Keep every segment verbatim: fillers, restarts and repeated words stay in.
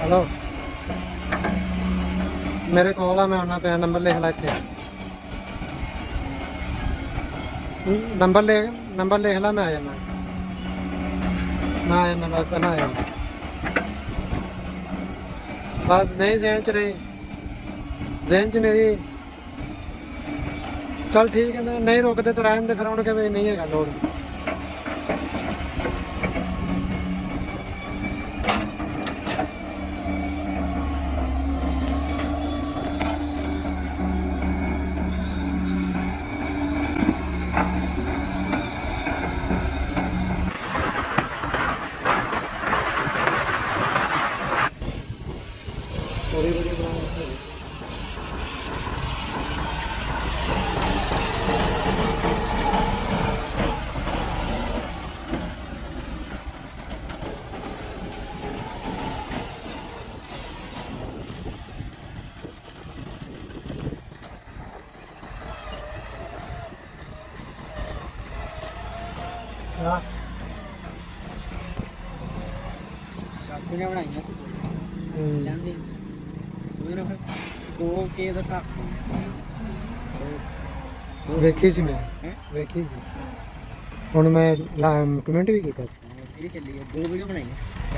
hello मेरे call आ मैं आना पे नंबर लिख ला इतने नंबर ले नंबर लिख ला मैं आ जाना मैं आ जाना बस पहला आ जाना बस नहीं जहन च रही जहन च नहीं रही चल ठीक है ना नहीं रोकते तो रहने दे फिर उन्होंने कहा नहीं है लोड थोड़ी बड़ी बनाई वेखी सी मैं वेखी सी हुण मैं कमेंट भी किया फिर चली गई दो वीडियो बनाई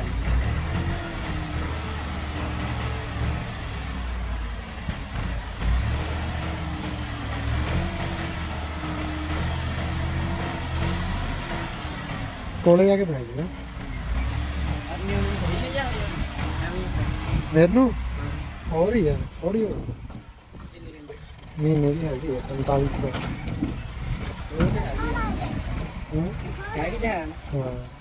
कोले जाके बनाई ना मेनू और ही है थोड़ी हो महीने की है पैंतालीस सौ हाँ